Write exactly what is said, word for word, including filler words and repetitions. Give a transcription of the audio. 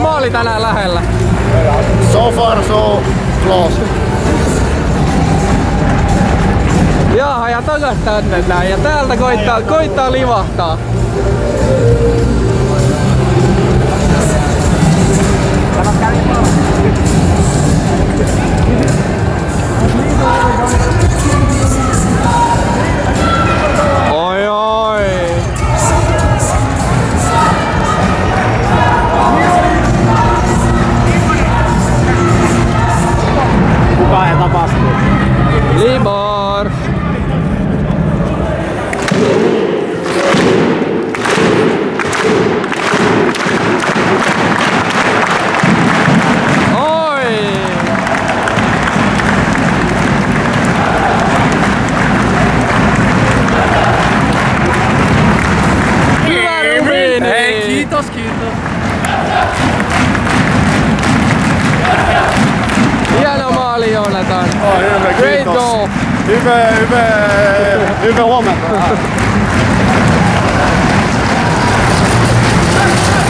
maali tänään lähellä? So far so close. Jaha, ja takas tänne näin. Ja täältä koittaa, koittaa livahtaa. Oi oi. Kukaan ei tapahtuu. Libor. Kiitos, kiitos. Hieno maali, Joonatan. Oh, hyvä, Great kiitos. goal. Hyvä, hyvä, hyvä huomenta.